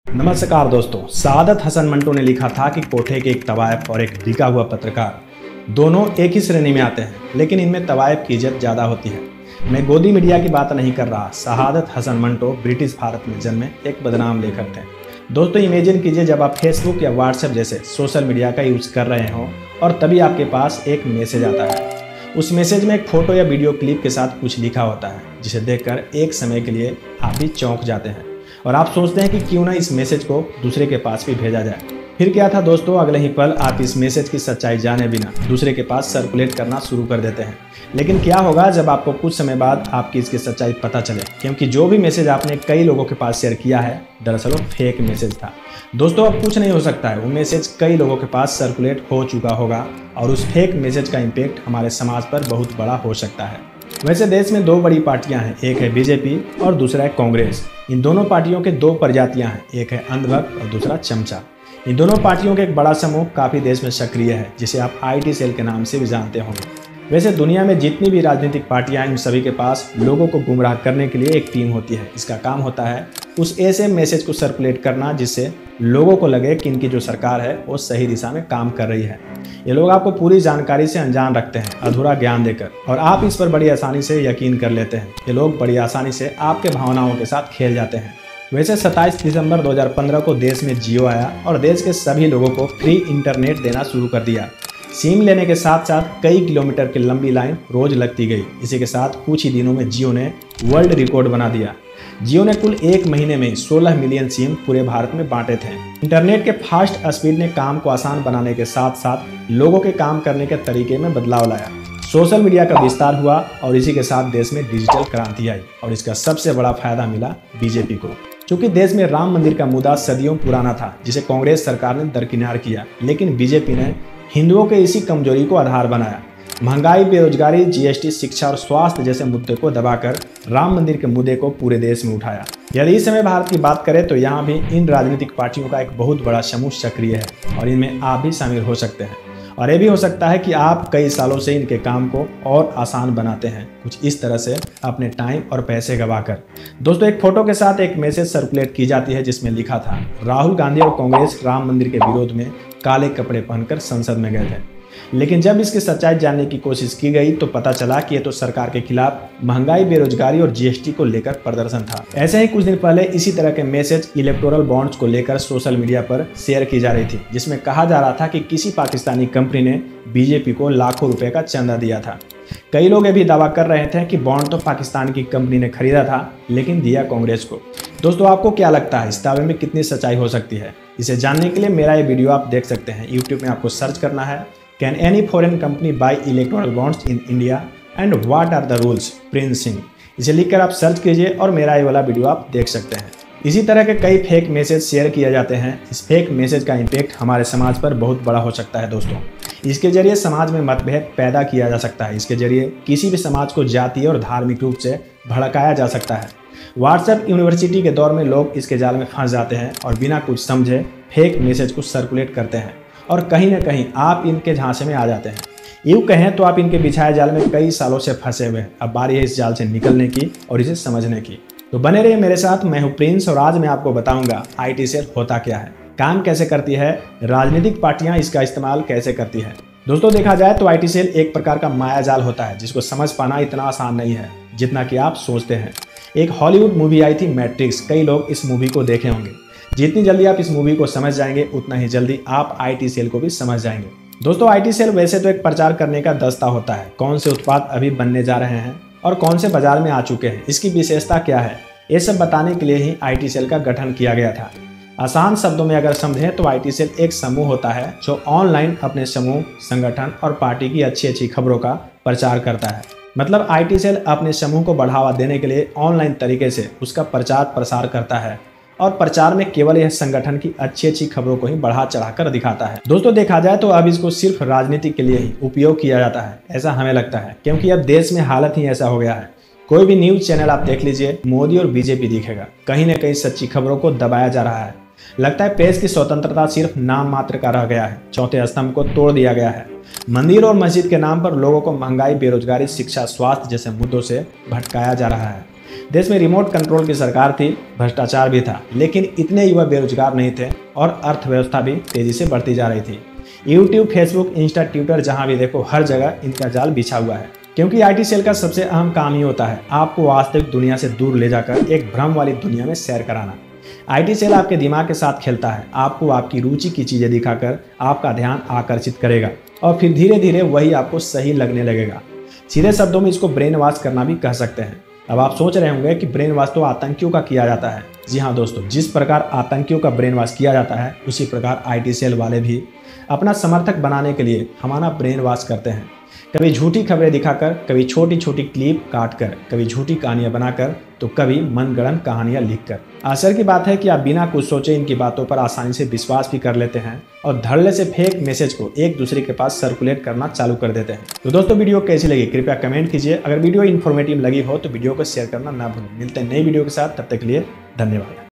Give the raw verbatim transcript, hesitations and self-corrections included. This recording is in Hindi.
नमस्कार दोस्तों, सआदत हसन मंटो ने लिखा था कि कोठे के एक तवायफ और एक बिका हुआ पत्रकार दोनों एक ही श्रेणी में आते हैं, लेकिन इनमें तवायफ की इज्जत ज़्यादा होती है। मैं गोदी मीडिया की बात नहीं कर रहा। सआदत हसन मंटो ब्रिटिश भारत में जन्मे एक बदनाम लेखक थे। दोस्तों, इमेजिन कीजिए जब आप फेसबुक या व्हाट्सएप जैसे सोशल मीडिया का यूज़ कर रहे हो और तभी आपके पास एक मैसेज आता है। उस मैसेज में एक फ़ोटो या वीडियो क्लिप के साथ कुछ लिखा होता है, जिसे देखकर एक समय के लिए आप भी चौंक जाते हैं और आप सोचते हैं कि क्यों ना इस मैसेज को दूसरे के पास भी भेजा जाए। फिर क्या था दोस्तों, अगले ही पल आप इस मैसेज की सच्चाई जाने बिना दूसरे के पास सर्कुलेट करना शुरू कर देते हैं। लेकिन क्या होगा जब आपको कुछ समय बाद आपकी इसकी सच्चाई पता चले, क्योंकि जो भी मैसेज आपने कई लोगों के पास शेयर किया है दरअसल वो फेक मैसेज था। दोस्तों, अब कुछ नहीं हो सकता है, वो मैसेज कई लोगों के पास सर्कुलेट हो चुका होगा और उस फेक मैसेज का इम्पैक्ट हमारे समाज पर बहुत बड़ा हो सकता है। वैसे देश में दो बड़ी पार्टियां हैं, एक है बीजेपी और दूसरा है कांग्रेस। इन दोनों पार्टियों के दो प्रजातियां हैं, एक है अंधभक्त और दूसरा चमचा। इन दोनों पार्टियों के एक बड़ा समूह काफ़ी देश में सक्रिय है, जिसे आप आईटी सेल के नाम से भी जानते होंगे। वैसे दुनिया में जितनी भी राजनीतिक पार्टियां हैं, उन सभी के पास लोगों को गुमराह करने के लिए एक टीम होती है। इसका काम होता है उस ऐसे मैसेज को सर्कुलेट करना जिससे लोगों को लगे कि इनकी जो सरकार है वो सही दिशा में काम कर रही है। ये लोग आपको पूरी जानकारी से अनजान रखते हैं, अधूरा ज्ञान देकर, और आप इस पर बड़ी आसानी से यकीन कर लेते हैं। ये लोग बड़ी आसानी से आपके भावनाओं के साथ खेल जाते हैं। वैसे सत्ताईस दिसंबर दो हज़ार पंद्रह को देश में जियो आया और देश के सभी लोगों को फ्री इंटरनेट देना शुरू कर दिया। सिम लेने के साथ साथ कई किलोमीटर की लंबी लाइन रोज लगती गई। इसी के साथ कुछ ही दिनों में जियो ने वर्ल्ड रिकॉर्ड बना दिया। जियो ने कुल एक महीने में सोलह मिलियन सिम पूरे भारत में बांटे थे। इंटरनेट के फास्ट स्पीड ने काम को आसान बनाने के साथ साथ लोगों के काम करने के तरीके में बदलाव लाया। सोशल मीडिया का विस्तार हुआ और इसी के साथ देश में डिजिटल क्रांति आई और इसका सबसे बड़ा फायदा मिला बीजेपी को। क्योंकि देश में राम मंदिर का मुद्दा सदियों पुराना था, जिसे कांग्रेस सरकार ने दरकिनार किया, लेकिन बीजेपी ने हिंदुओं के इसी कमजोरी को आधार बनाया। महंगाई, बेरोजगारी, जीएसटी, शिक्षा और स्वास्थ्य जैसे मुद्दे को दबाकर राम मंदिर के मुद्दे को पूरे देश में उठाया। यदि इस समय भारत की बात करें तो यहाँ भी इन राजनीतिक पार्टियों का एक बहुत बड़ा समूह सक्रिय है और इनमें आप भी शामिल हो सकते हैं। और ये भी हो सकता है कि आप कई सालों से इनके काम को और आसान बनाते हैं, कुछ इस तरह से अपने टाइम और पैसे गंवाकर। दोस्तों, एक फोटो के साथ एक मैसेज सर्कुलेट की जाती है जिसमें लिखा था, राहुल गांधी और कांग्रेस राम मंदिर के विरोध में काले कपड़े पहनकर संसद में गए थे। लेकिन जब इसकी सच्चाई जानने की कोशिश की गई तो पता चला कि ये तो सरकार के खिलाफ महंगाई, बेरोजगारी और जीएसटी को लेकर प्रदर्शन था। ऐसे ही कुछ दिन पहले इसी तरह के मैसेज इलेक्टोरल बॉन्ड्स को लेकर सोशल मीडिया पर शेयर की जा रही थी, जिसमें कहा जा रहा था कि किसी पाकिस्तानी कंपनी ने बीजेपी को लाखों रुपए का चंदा दिया था। कई लोग ये भी दावा कर रहे थे कि बॉन्ड तो पाकिस्तान की कंपनी ने खरीदा था, लेकिन दिया कांग्रेस को। दोस्तों, आपको क्या लगता है इस दावे में कितनी सच्चाई हो सकती है? इसे जानने के लिए मेरा ये वीडियो आप देख सकते हैं। यूट्यूब में आपको सर्च करना है, can any foreign company buy electoral bonds in India and what are the rules, Prince Singh. इसे लिखकर आप सर्च कीजिए और मेरा ये वाला वीडियो आप देख सकते हैं। इसी तरह के कई फेक मैसेज शेयर किए जाते हैं। इस फेक मैसेज का इम्पैक्ट हमारे समाज पर बहुत बड़ा हो सकता है। दोस्तों, इसके जरिए समाज में मतभेद पैदा किया जा सकता है। इसके जरिए किसी भी समाज को जातीय और धार्मिक रूप से भड़काया जा सकता है। व्हाट्सएप यूनिवर्सिटी के दौर में लोग इसके जाल में फंस जाते हैं और बिना कुछ समझे फेक मैसेज को सर्कुलेट करते हैं और कहीं ना कहीं आप इनके झांसे में आ जाते हैं। यूँ कहें तो आप इनके बिछाए जाल में कई सालों से फंसे हुए हैं। अब बारी है इस जाल से निकलने की और इसे समझने की। तो बने रहिए मेरे साथ। मैं हूँ प्रिंस और आज मैं आपको बताऊंगा आईटी सेल होता क्या है, काम कैसे करती है, राजनीतिक पार्टियां इसका इस्तेमाल कैसे करती है। दोस्तों, देखा जाए तो आईटी सेल एक प्रकार का माया जाल होता है जिसको समझ पाना इतना आसान नहीं है जितना कि आप सोचते हैं। एक हॉलीवुड मूवी आई थी मैट्रिक्स, कई लोग इस मूवी को देखे होंगे। जितनी जल्दी आप इस मूवी को समझ जाएंगे उतना ही जल्दी आप आईटी सेल को भी समझ जाएंगे। दोस्तों, आईटी सेल वैसे तो एक प्रचार करने का दस्ता होता है, कौन से उत्पाद अभी बनने जा रहे हैं और कौन से बाजार में आ चुके हैं, इसकी विशेषता क्या है, ये सब बताने के लिए ही आईटी सेल का गठन किया गया था। आसान शब्दों में अगर समझें तो आईटी सेल एक समूह होता है जो ऑनलाइन अपने समूह, संगठन और पार्टी की अच्छी अच्छी खबरों का प्रचार करता है। मतलब आईटी सेल अपने समूह को बढ़ावा देने के लिए ऑनलाइन तरीके से उसका प्रचार प्रसार करता है और प्रचार में केवल यह संगठन की अच्छी अच्छी खबरों को ही बढ़ा चढ़ाकर दिखाता है। दोस्तों, देखा जाए तो अब इसको सिर्फ राजनीति के लिए ही उपयोग किया जाता है, ऐसा हमें लगता है, क्योंकि अब देश में हालत ही ऐसा हो गया है। कोई भी न्यूज चैनल आप देख लीजिए, मोदी और बीजेपी दिखेगा, कहीं ना कहीं सच्ची खबरों को दबाया जा रहा है। लगता है प्रेस की स्वतंत्रता सिर्फ नाम मात्र का रह गया है, चौथे स्तंभ को तोड़ दिया गया है। मंदिर और मस्जिद के नाम पर लोगों को महंगाई, बेरोजगारी, शिक्षा, स्वास्थ्य जैसे मुद्दों से भटकाया जा रहा है। देश में रिमोट कंट्रोल की सरकार थी, भ्रष्टाचार भी था, लेकिन इतने युवा बेरोजगार नहीं थे और अर्थव्यवस्था भी तेजी से बढ़ती जा रही थी। यूट्यूब, फेसबुक, इंस्टा, ट्विटर, जहां भी देखो हर जगह इनका जाल बिछा हुआ है, क्योंकि आईटी सेल का सबसे अहम काम ही होता है आपको वास्तविक दुनिया से दूर ले जाकर एक भ्रम वाली दुनिया में सैर कराना। आईटी सेल आपके दिमाग के साथ खेलता है, आपको आपकी रुचि की चीजें दिखाकर आपका ध्यान आकर्षित करेगा और फिर धीरे धीरे वही आपको सही लगने लगेगा। सीधे शब्दों में इसको ब्रेन वॉश करना भी कह सकते हैं। अब आप सोच रहे होंगे कि ब्रेन वॉश तो आतंकियों का किया जाता है। जी हाँ दोस्तों, जिस प्रकार आतंकियों का ब्रेन वॉश किया जाता है, उसी प्रकार आईटी सेल वाले भी अपना समर्थक बनाने के लिए हमारा ब्रेन वॉश करते हैं। कभी झूठी खबरें दिखाकर, कभी छोटी छोटी क्लिप काटकर, कभी झूठी कहानियां बनाकर, तो कभी मनगढ़ंत कहानियां लिखकर। आश्चर्य की बात है कि आप बिना कुछ सोचे इनकी बातों पर आसानी से विश्वास भी कर लेते हैं और धड़ल्ले से फेक मैसेज को एक दूसरे के पास सर्कुलेट करना चालू कर देते हैं। तो दोस्तों, वीडियो कैसी लगी कृपया कमेंट कीजिए। अगर वीडियो इन्फॉर्मेटिव लगी हो तो वीडियो को शेयर करना ना भूलें। मिलते हैं नई वीडियो के साथ, तब तक के लिए धन्यवाद।